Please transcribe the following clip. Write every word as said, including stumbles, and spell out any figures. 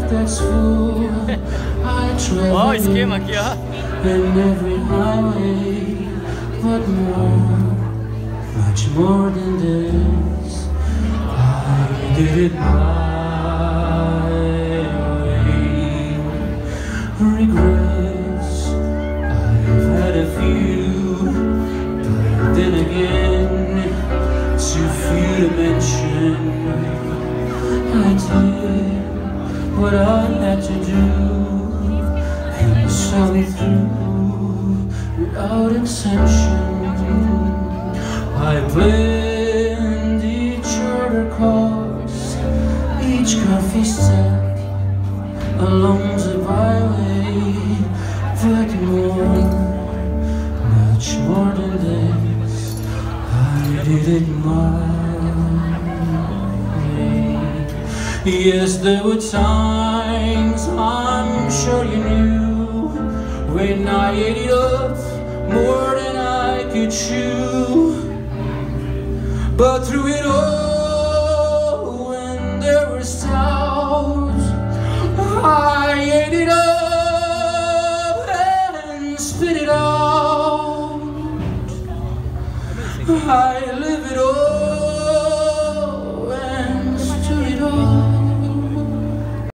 that's full. I travel Oh, esquema aqui, ó. in every highway, but more, much more than this. I did it my way. Regrets, I've had a few, but then again, too few to mention. I did what I had to do, and you saw me through without intention. I planned each other course, each coffee step along the byway, but more, much more than this, I did it my way. Yes, there were times, I'm sure you knew, when I ate it up more than I could chew. But through it all, when there were doubts, I ate it up and spit it out. I live it all.